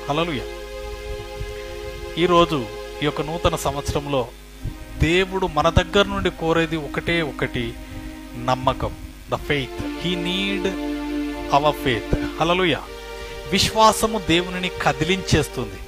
హల్లెలూయా. ఈరోజు ఈ యొక్క నూతన సంవత్సరంలో దేవుడు మన దగ్గర నుండి కోరేది ఒకటి, నమ్మకం. The faith. He need our faith. Hallelujah. విశ్వాసము దేవునిని కదిలించేస్తుంది.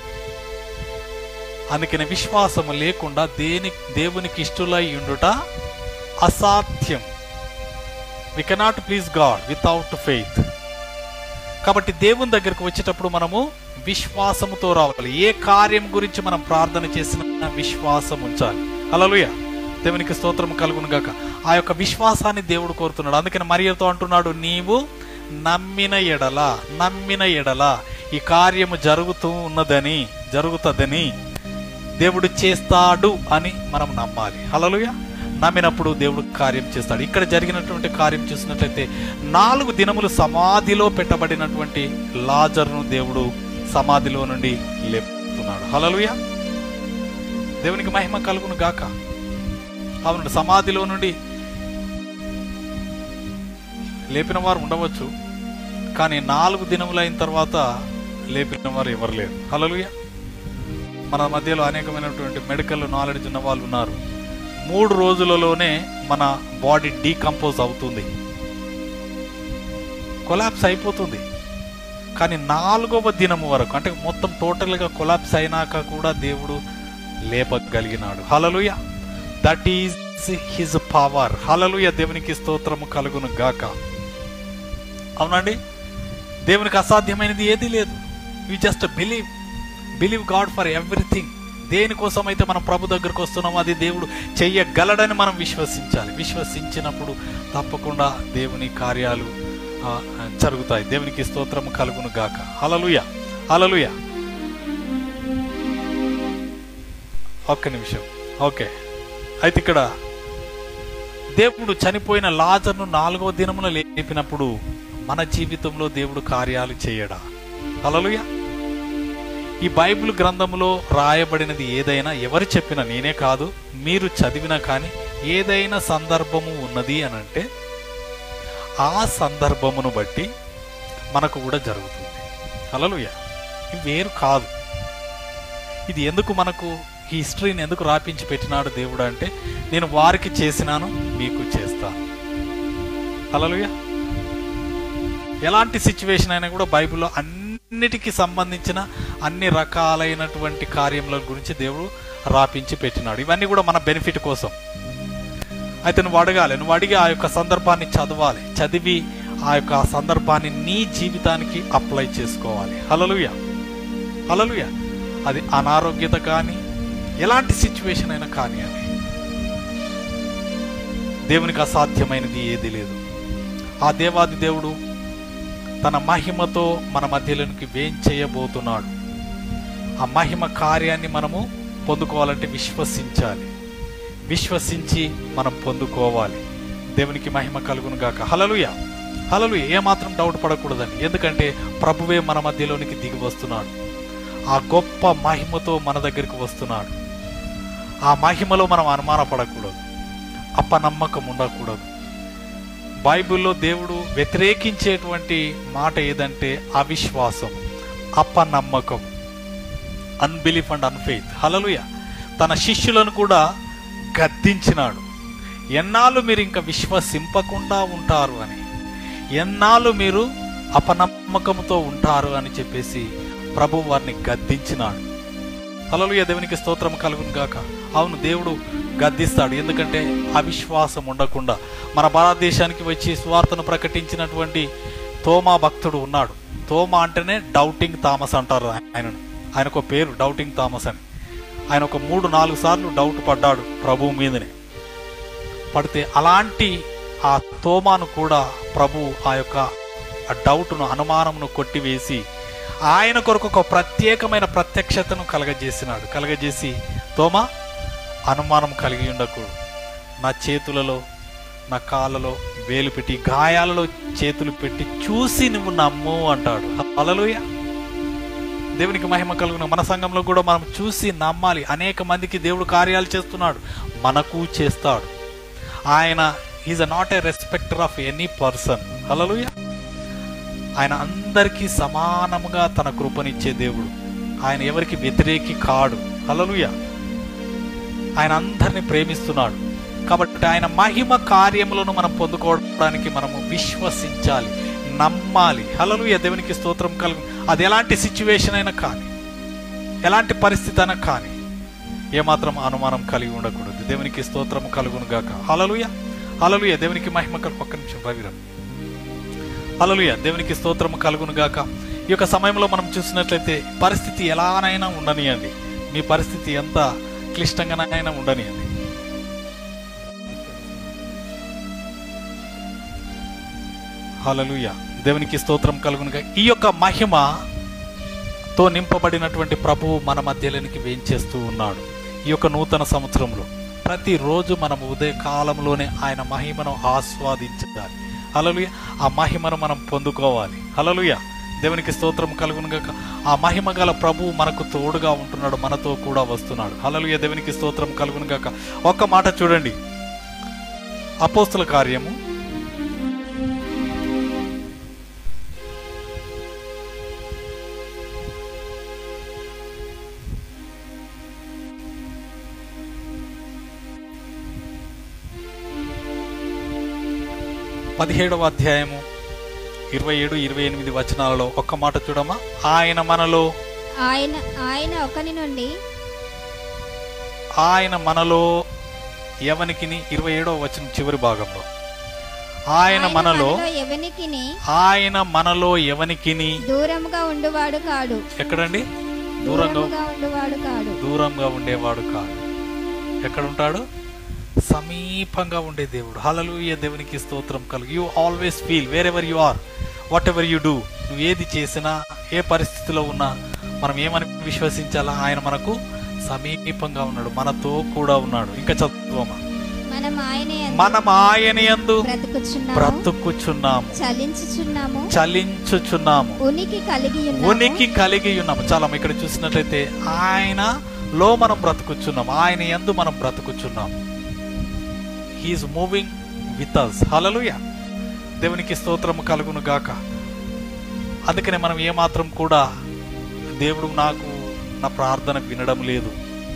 అందుకని విశ్వాసము లేకుండా దేవునికి ఇష్టలై ఉండుట అసాధ్యం. We cannot please God without faith. కాబట్టి దేవుని దగ్గరకు వచ్చేటప్పుడు మనము విశ్వాసముతో రావాలి. ఏ కార్యం గురించి మనం ప్రార్థన చేసిన విశ్వాసం ఉంచాలి. హల్లెలూయా. దేవునికి స్తోత్రం కలుగును గాక. ఆ యొక్క విశ్వాసాన్ని దేవుడు కోరుతున్నాడు. అందుకని మరియతో అంటున్నాడు, నీవు నమ్మిన ఎడల ఈ కార్యము జరుగుతుందని దేవుడు చేస్తాడు అని మనం నమ్మాలి. హల్లెలూయా. నమ్మినప్పుడు దేవుడు కార్యం చేస్తాడు. ఇక్కడ జరిగినటువంటి కార్యం చూసినట్లయితే 4 దినములు సమాధిలో పెట్టబడినటువంటి లాజరును దేవుడు సమాధిలో నుండి లేపుతున్నాడు. హల్లెలూయా. దేవునికి మహిమ కలుగును గాక. అవును, సమాధిలో నుండి లేపిన వారు ఉండవచ్చు, కానీ 4 దినములైన తర్వాత లేపిన వారు ఎవరు లేరు. హల్లెలూయా. మన మధ్యలో అనేకమైనటువంటి మెడికల్ నాలెడ్జ్ ఉన్న వాళ్ళు ఉన్నారు. 3 రోజులలోనే మన బాడీ డీకంపోజ్ అవుతుంది, కొలాప్స్ అయిపోతుంది. కానీ 4వ దినము వరకు, అంటే మొత్తం టోటల్గా కొలాప్స్ అయినాక కూడా దేవుడు లేపగలిగినాడు. Hallelujah. That is his power. Hallelujah. దేవునికి స్తోత్రము కలుగును గాక. అవునండి, దేవునికి అసాధ్యమైనది ఏదీ లేదు. You just believe God for everything. దేనికోసం అయితే మనం ప్రభు దగ్గరకు వస్తున్నామో అది దేవుడు చెయ్యగలడని మనం విశ్వసించాలి. విశ్వసించినప్పుడు తప్పకుండా దేవుని కార్యాలు జరుగుతాయి. దేవునికి స్తోత్రము కలుగును గాక. హల్లెలూయా. హల్లెలూయా. ఒక్క నిమిషం. ఓకే, అయితే ఇక్కడ దేవుడు చనిపోయిన లాజరును 4వ దినమున లేపినప్పుడు మన జీవితంలో దేవుడు కార్యాలు చేయడా? హల్లెలూయా. ఈ బైబిల్ గ్రంథములో రాయబడినది ఏదైనా, ఎవరు చెప్పినా, నేనే కాదు మీరు చదివినా కానీ ఏదైనా సందర్భము ఉన్నది అని అంటే ఆ సందర్భమును బట్టి మనకు కూడా జరుగుతుంది. హల్లెలూయా. ఇది వేరు కాదు. ఇది ఎందుకు మనకు ఈ హిస్టరీని ఎందుకు రాపించి పెట్టినాడు దేవుడు అంటే, నేను వారికి చేసినాను మీకు చేస్తాను. హల్లెలూయా. ఎలాంటి సిచ్యువేషన్ అయినా కూడా బైబిల్లో అన్నిటికీ సంబంధించిన అన్ని రకాలైనటువంటి కార్యముల గురించి దేవుడు రాపించి పెట్టినాడు. ఇవన్నీ కూడా మన బెనిఫిట్ కోసం. అయితే నువ్వు అడిగి ఆ యొక్క సందర్భాన్ని చదివి ఆ యొక్క సందర్భాన్ని నీ జీవితానికి అప్లై చేసుకోవాలి. హల్లెలూయా. హల్లెలూయా. అది అనారోగ్యత కానీ ఎలాంటి సిచ్యువేషన్ అయినా కానీ అని దేవునికి అసాధ్యమైనది ఏది లేదు. ఆ దేవాది దేవుడు తన మహిమతో మన మధ్యలోనికి వేంచేయబోతున్నాడు. ఆ మహిమ కార్యాన్ని మనము పొందుకోవాలంటే విశ్వసించి మనం పొందుకోవాలి. దేవునికి మహిమ కలుగును గాక. హల్లెలూయా. హల్లెలూయా. ఏమాత్రం డౌట్ పడకూడదండి. ఎందుకంటే ప్రభువే మన మధ్యలోనికి దిగి వస్తున్నాడు. ఆ గొప్ప మహిమతో మన దగ్గరికి వస్తున్నాడు. ఆ మహిమలో మనం అనుమానపడకూడదు, అపనమ్మకం ఉండకూడదు. బైబిల్లో దేవుడు వ్యతిరేకించేటువంటి మాట ఏదంటే అవిశ్వాసం, అపనమ్మకం, అన్బిలీఫ్ అండ్ అన్ఫెయిత్. హల్లెలూయా. తన శిష్యులను కూడా గద్దించినాడు. ఎన్నాళ్ళు మీరు ఇంకా విశ్వసింపకుండా ఉంటారు అని, ఎన్నాళ్ళు మీరు అపనమ్మకంతో ఉంటారు అని చెప్పేసి ప్రభు వారిని గద్దించినాడు. హల్లెలూయా. దేవునికి స్తోత్రం కలుగును గాక. అవును, దేవుడు గద్దిస్తాడు. ఎందుకంటే అవిశ్వాసం ఉండకుండా. మన భారతదేశానికి వచ్చి సువార్తను ప్రకటించినటువంటి తోమా భక్తుడు ఉన్నాడు. తోమా అంటేనే డౌటింగ్ థామస్ అంటారు ఆయనను. ఆయనకు పేరు డౌటింగ్ థామస్ అని. ఆయన ఒక 3-4 సార్లు డౌట్ పడ్డాడు ప్రభు మీదనే. పడితే అలాంటి ఆ తోమాను కూడా ప్రభు ఆ యొక్క డౌట్ను, అనుమానమును కొట్టివేసి ఆయన కొరకు ఒక ప్రత్యేకమైన ప్రత్యక్షతను కలగజేసి, తోమా, అనుమానం కలిగి ఉండకూడదు. నా చేతులలో, నా కాళ్ళలో వేలు పెట్టి, గాయాలలో చేతులు పెట్టి చూసి నువ్వు నమ్ము అంటాడు. హల్లెలూయా. దేవునికి మహిమ కలుగును. మన సంఘంలో కూడా మనం చూసి నమ్మాలి. అనేక మందికి దేవుడు కార్యాలు చేస్తున్నాడు, మనకు చేస్తాడు. ఆయన is not a respecter of any person. Hallelujah. ఆయన అందరికీ సమానముగా తన కృపనిచ్చే దేవుడు. ఆయన ఎవరికి వ్యతిరేకి కాడు. హల్లెలూయా. ఆయన అందరినీ ప్రేమిస్తున్నాడు. కాబట్టి ఆయన మహిమ కార్యములను మనం పొందుకోవడానికి మనము విశ్వసించాలి, నమ్మాలి. హల్లెలూయా. దేవునికి స్తోత్రం కలుగు. అది ఎలాంటి సిచ్యువేషన్ అయినా కానీ, ఎలాంటి పరిస్థితి అయినా కానీ ఏమాత్రం అనుమానం కలిగి ఉండకూడదు. దేవునికి స్తోత్రం కలుగును గాక. హల్లెలూయా. హల్లెలూయా. దేవునికి మహిమ కలుగు. ఒక్క నిమిషం రవిరం. హల్లెలూయా. దేవునికి స్తోత్రం కలుగును గాక. ఈ యొక్క సమయంలో మనం చూసినట్లయితే పరిస్థితి ఎలానైనా ఉండనియండి, మీ పరిస్థితి ఎంత క్లిష్టంగానైనా ఉండనియండి, హల్లెలూయా. దేవునికి స్తోత్రం కలుగునుగా. ఈ యొక్క మహిమతో నింపబడినటువంటి ప్రభువు మన మధ్యలోనికి వేంచేస్తూ ఉన్నాడు. ఈ యొక్క నూతన సంవత్సరంలో ప్రతిరోజు మనం ఉదయ కాలంలోనే ఆయన మహిమను ఆస్వాదించాలి. హల్లెలూయా. ఆ మహిమను మనం పొందుకోవాలి. హల్లెలూయా. దేవునికి స్తోత్రం కలుగునుగా. ఆ మహిమ గల ప్రభువు మనకు తోడుగా ఉంటున్నాడు, మనతో కూడా వస్తున్నాడు. హల్లెలూయా. దేవునికి స్తోత్రం కలుగునుగాక. ఒక్క మాట చూడండి, అపోస్తుల కార్యము 17వ అధ్యాయము 27-28 వచనాలలో ఒక్క మాట చూడమ్మా. ఆయన మనలో ఎవనికిని 27వ వచనం చివరి భాగంలో ఆయన మనలో ఎవనికిని దూరంగా ఉండేవాడు కాడు. ఎక్కడండి? దూరంగా ఉండేవాడు కాదు. ఎక్కడ ఉంటాడు? సమీపంగా ఉండే దేవుడు. హల్లెలూయా. దేవునికి స్తోత్రం కలుగు. You always feel wherever you are, whatever you do, నువ్వు ఏది చేసినా, ఏ పరిస్థితిలో ఉన్నా మనం ఏమని విశ్వసించాలా? ఆయన మనకు సమీపంగా ఉన్నాడు, మనతో కూడా ఉన్నాడు. ఇంకా చదువుమా. మనం ఆయన యందు బ్రతుకుచున్నాము, చలించుచున్నాము, ఉనికి కలిగి ఉన్నాము. చాలా ఇక్కడ చూసినట్లయితే ఆయనలో మనం బ్రతుకుచున్నాము, ఆయన యందు మనం బ్రతుకుచున్నాము. He is moving with us. Hallelujah. దేవునికి స్తోత్రము కలుగును గాక. అందుకనే మనం ఏమాత్రం కూడా దేవుడు నాకు నా ప్రార్థన వినడం లేదు,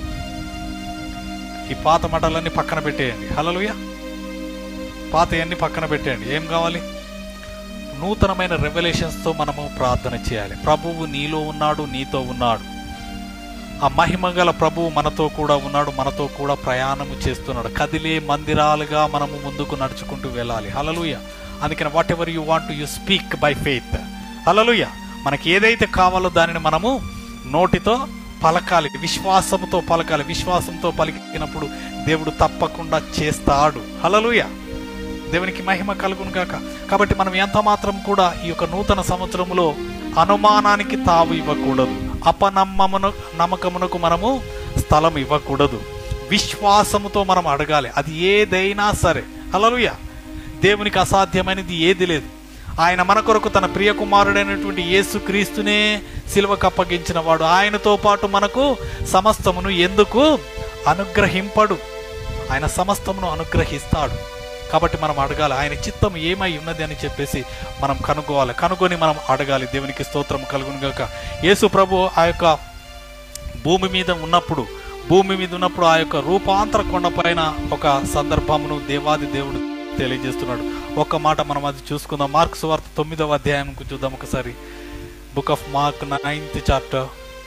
ఈ పాత మటాలన్నీ పక్కన పెట్టేయండి. హల్లెలూయా. పాతయన్నీ పక్కన పెట్టేయండి. ఏం కావాలి? నూతనమైన రెవల్యూషన్స్తో మనము ప్రార్థన చేయాలి. ప్రభువు నీలో ఉన్నాడు, నీతో ఉన్నాడు. ఆ మహిమ గల ప్రభువు మనతో కూడా ఉన్నాడు, మనతో కూడా ప్రయాణము చేస్తున్నాడు. కదిలే మందిరాలుగా మనము ముందుకు నడుచుకుంటూ వెళ్ళాలి. హల్లెలూయా. అందుకని whatever you want you speak by faith. Hallelujah. మనకి ఏదైతే కావాలో దానిని మనము నోటితో పలకాలి, విశ్వాసంతో పలకాలి. విశ్వాసంతో పలికినప్పుడు దేవుడు తప్పకుండా చేస్తాడు. హల్లెలూయా. దేవునికి మహిమ కలుగును గాక. కాబట్టి మనం ఎంత మాత్రం కూడా ఈ యొక్క నూతన సంవత్సరంలో అనుమానానికి తావు ఇవ్వకూడదు, నమ్మకమునకు మనము స్థలం ఇవ్వకూడదు. విశ్వాసముతో మనం అడగాలి, అది ఏదైనా సరే. హల్లెలూయా. దేవునికి అసాధ్యమైనది ఏది లేదు. ఆయన మన కొరకు తన ప్రియ కుమారుడైనటువంటి యేసుక్రీస్తునే సిలువకు అప్పగించిన వాడు. ఆయనతో పాటు మనకు సమస్తమును ఎందుకు అనుగ్రహింపడు? ఆయన సమస్తమును అనుగ్రహిస్తాడు. కాబట్టి మనం అడగాలి, ఆయన చిత్తం ఏమై ఉన్నది అని చెప్పేసి మనం కనుగొని మనం అడగాలి. దేవునికి స్తోత్రం కలుగును గాక. యేసు ప్రభు ఆ యొక్క భూమి మీద ఉన్నప్పుడు ఆ యొక్క రూపాంతర కొండ పైన ఒక సందర్భమును దేవాది దేవుడు తెలియజేస్తున్నాడు. ఒక్క మాట మనం అది చూసుకుందాం. మార్కు సువార్త 9వ అధ్యాయం చూద్దాం ఒకసారి. Book of Mark 9th chapter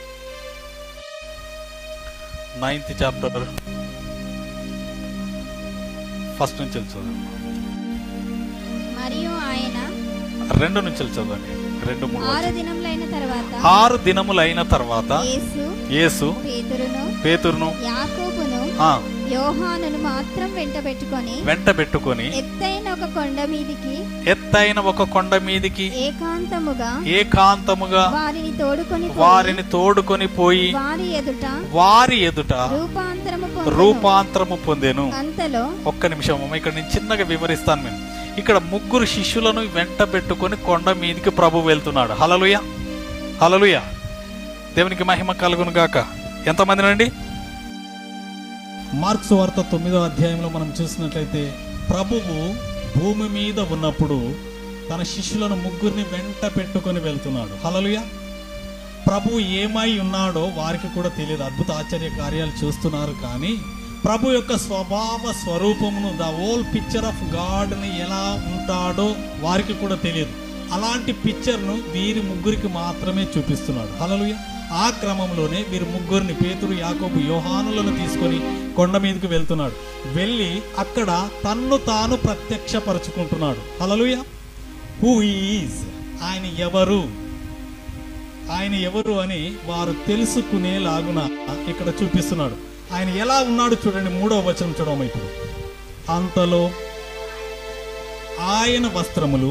first నుంచి చదవండి. మరియు ఆయన 2 నుంచి చదవండి. 2-3. 6 దినములైన తర్వాత యేసు పేతురును యోహానును మాత్రం వెంట పెట్టుకొని ఎత్తైన ఒక కొండ మీదికి ఏకాంతముగా వారిని తోడుకొని పోయి వారి ఎదుట రూపాంతరము పొందెను. ఒక్క నిమిషం, ఇక్కడ నేను చిన్నగా వివరిస్తాను. మేము ఇక్కడ 3 శిష్యులను వెంట పెట్టుకొని కొండ మీదికి ప్రభు వెళ్తున్నాడు. హల్లెలూయా. హల్లెలూయా. దేవునికి మహిమ కలుగును గాక. ఎంతమందినండి? మార్కు సువార్త 9వ అధ్యాయంలో మనం చూసినట్లయితే ప్రభువు భూమి మీద ఉన్నప్పుడు తన శిష్యులను ముగ్గురిని వెంట పెట్టుకొని వెళ్తున్నాడు. హల్లెలూయా. ప్రభు ఏమై ఉన్నాడో వారికి కూడా తెలియదు. అద్భుత ఆశ్చర్య కార్యాలు చూస్తున్నారు, కానీ ప్రభు యొక్క స్వభావ స్వరూపమును, ద హోల్ పిక్చర్ ఆఫ్ గాడ్ని ఎలా ఉంటాడో వారికి కూడా తెలియదు. అలాంటి పిక్చర్ను వీరి ముగ్గురికి మాత్రమే చూపిస్తున్నాడు. హల్లెలూయా. ఆ క్రమంలోనే వీరు ముగ్గురిని, పేతురు, యాకోబు, యోహానులను తీసుకొని కొండ మీదకి వెళ్తున్నాడు. వెళ్ళి అక్కడ తన్ను తాను ప్రత్యక్షపరచుకుంటున్నాడు. హల్లెలూయా. హూ ఈజ్, ఆయన ఎవరు, ఆయన ఎవరు అని వారు తెలుసుకునేలాగున ఇక్కడ చూపిస్తున్నాడు. ఆయన ఎలా ఉన్నాడు చూడండి. 3వ వచనం చూడము ఇప్పుడు. అంతలో ఆయన వస్త్రములు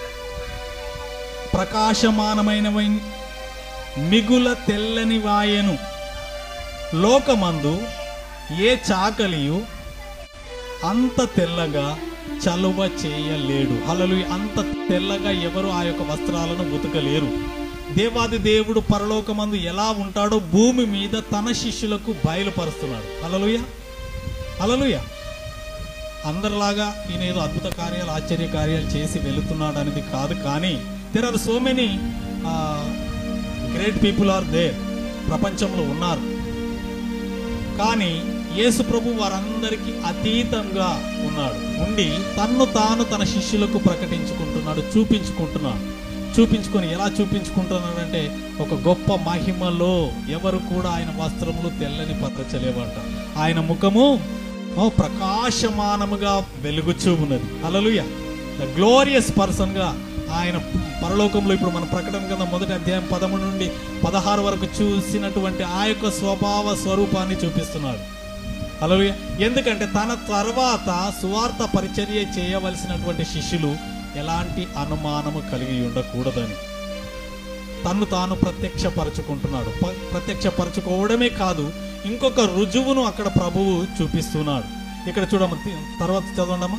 ప్రకాశమానమైనవి మిగుల తెల్లని వాయెను. లోకమందు ఏ చాకలియు అంత తెల్లగా చలువ చేయలేడు. హల్లెలూయా. అంత తెల్లగా ఎవరు ఆ యొక్క వస్త్రాలను ఉతకలేరు. దేవాది దేవుడు పరలోకమందు ఎలా ఉంటాడో భూమి మీద తన శిష్యులకు బయలుపరుస్తున్నాడు. హల్లెలూయా. హల్లెలూయా. అందరిలాగా ఈయన ఏదో అద్భుత కార్యాలు, ఆశ్చర్య కార్యాలు చేసి వెళుతున్నాడు అనేది కాదు, కానీ there are so many great people are there, ప్రపంచంలో ఉన్నారు. కానీ యేసు ప్రభు వారందరికీ అతీతంగా ఉన్నాడు. ఉండి తన్ను తాను తన శిష్యులకు ప్రకటించుకుంటున్నాడు, చూపించుకొని ఎలా చూపించుకుంటున్నాడంటే ఒక గొప్ప మహిమలో. ఎవరు కూడా ఆయన వస్త్రములు తెల్లని పరచలేవంట. ఆయన ముఖము ప్రకాశమానముగా వెలుగుచూ ఉన్నది. హల్లెలూయా. ద గ్లోరియస్ పర్సన్ గా ఆయన పరలోకంలో ఇప్పుడు మన ప్రకటన కింద 1వ అధ్యాయం 13 నుండి 16 వరకు చూసినటువంటి ఆ యొక్క స్వభావ స్వరూపాన్ని చూపిస్తున్నాడు. హల్లెలూయా. ఎందుకంటే తన తర్వాత సువార్త పరిచర్య చేయవలసినటువంటి శిష్యులు ఎలాంటి అనుమానము కలిగి ఉండకూడదని తన్ను తాను ప్రత్యక్షపరచుకుంటున్నాడు. ప్రత్యక్షపరచుకోవడమే కాదు, ఇంకొక రుజువును అక్కడ ప్రభువు చూపిస్తున్నాడు. ఇక్కడ చూడమ్మ, తర్వాత చదవండమ్మా.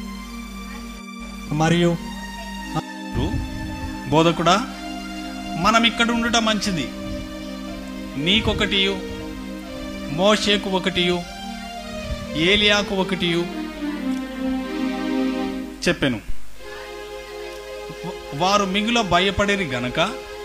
మరియు బోధకుడా, మనం ఇక్కడ ఉండటం మంచిది. నీకొకటియు, మోషేకు ఒకటియు, ఏలియాకు ఒకటియు చెప్పెను. వారు మిగుల భయపడేరి గనక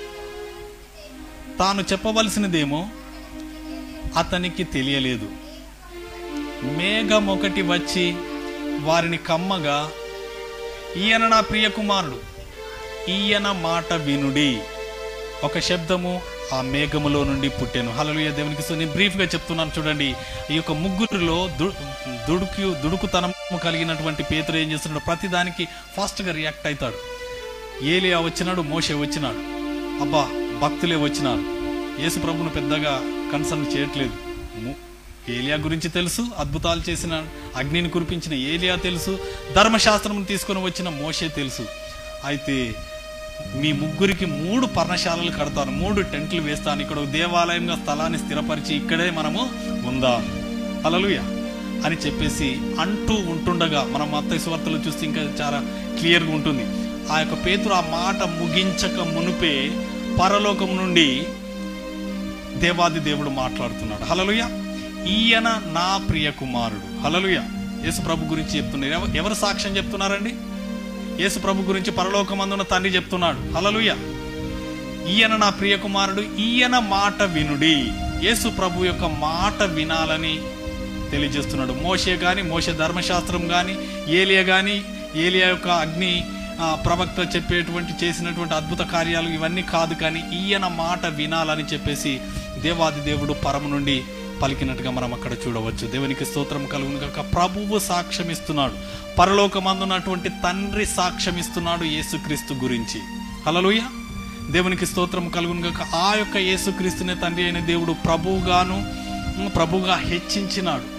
తాను చెప్పవలసినదేమో అతనికి తెలియలేదు. మేఘం ఒకటి వచ్చి వారిని కమ్మగా, ఈయన నా ప్రియ కుమారుడు, ఈయన మాట వినుడి. ఒక శబ్దము ఆ మేఘములో నుండి పుట్టెను. హల్లెలూయా. దేవునికి నేను బ్రీఫ్గా చెప్తున్నాను చూడండి. ఈ యొక్క ముగ్గురిలో దుడుకుతనం కలిగినటువంటి పేతురు ఏం చేస్తున్నాడు? ప్రతిదానికి ఫాస్ట్గా రియాక్ట్ అవుతాడు. ఏలియా వచ్చినాడు, మోషే వచ్చినాడు, అబ్బా భక్తులే వచ్చినారు. యేసు ప్రభును పెద్దగా కన్సర్న్ చేయట్లేదు. ఏలియా గురించి తెలుసు, అద్భుతాలు చేసిన అగ్నిని కురిపించిన ఏలియా తెలుసు, ధర్మశాస్త్రం తీసుకొని వచ్చిన మోషే తెలుసు. అయితే మీ ముగ్గురికి 3 పర్ణశాలలు కడతాను, 3 టెంట్లు వేస్తాను, ఇక్కడ దేవాలయంగా స్థలాన్ని స్థిరపరిచి ఇక్కడే మనము ఉందాం, హల్లెలూయా అని చెప్పేసి అంటూ ఉంటుండగా, మనం మత్తయి సువార్తలో చూస్తే ఇంకా చాలా క్లియర్గా ఉంటుంది. ఆ యొక్క పేతురు ఆ మాట ముగించక మునుపే పరలోకం నుండి దేవాది దేవుడు మాట్లాడుతున్నాడు. హల్లెలూయా. ఈయన నా ప్రియ కుమారుడు. హల్లెలూయా. యేసు ప్రభు గురించి చెప్తున్నారు. ఎవరు సాక్ష్యం చెప్తున్నారండి? యేసు ప్రభు గురించి పరలోకమందున తండ్రి చెప్తున్నాడు. హల్లెలూయా. ఈయన నా ప్రియ కుమారుడు, ఈయన మాట వినుడి. యేసు ప్రభు యొక్క మాట వినాలని తెలియజేస్తున్నాడు. మోషే కానీ, మోషే ధర్మశాస్త్రం కానీ, ఏలియా కానీ, ఏలియా యొక్క అగ్ని ప్రవక్త చెప్పేటువంటి చేసినటువంటి అద్భుత కార్యాలు ఇవన్నీ కాదు, కానీ ఈయన మాట వినాలని చెప్పేసి దేవాది దేవుడు పరము నుండి పలికినట్టుగా మనం అక్కడ చూడవచ్చు. దేవునికి స్తోత్రం కలుగును గాక. ప్రభువు సాక్ష్యం ఇస్తున్నాడు, పరలోకమందున్నటువంటి తండ్రి సాక్ష్యం ఇస్తున్నాడు యేసుక్రీస్తు గురించి. హల్లెలూయా. దేవునికి స్తోత్రం కలుగును గాక. ఆ యొక్క యేసుక్రీస్తునే తండ్రి అయిన దేవుడు ప్రభువుగా హెచ్చించినాడు.